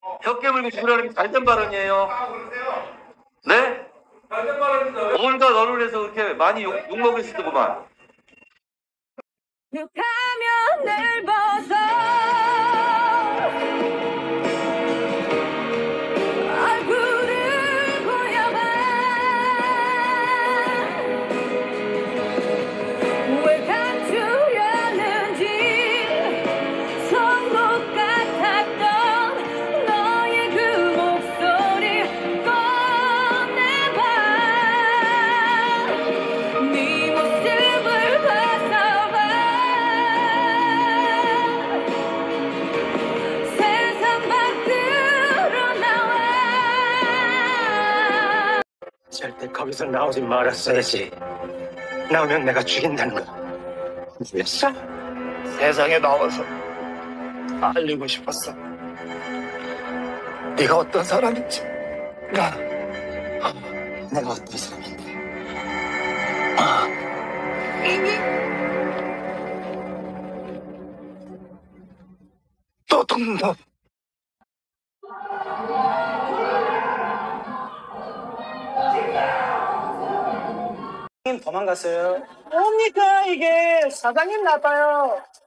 혀 깨물고 죽으라는 게 잘된 발언이에요. 네? 잘된 발언이다. 온갖 언론에서 그렇게 많이 욕먹을 수 있더구만. 가면을 벗어 얼굴을 보여봐. 왜 감추려는지 선곡 같았던 너의 그 목소리 꺼내봐. 네 모습을 벗어봐. 세상 밖으로 나와. 절대 거기서 나오지 말았어야지. 나오면 내가 죽인다는 거 뭐였어? 세상에 나와서 알리고 싶었어. 네가 어떤 사람인지. 내가 어떤 사람인데. 도둑놈. 도망갔어요. 뭡니까 이게? 사장님 나빠요.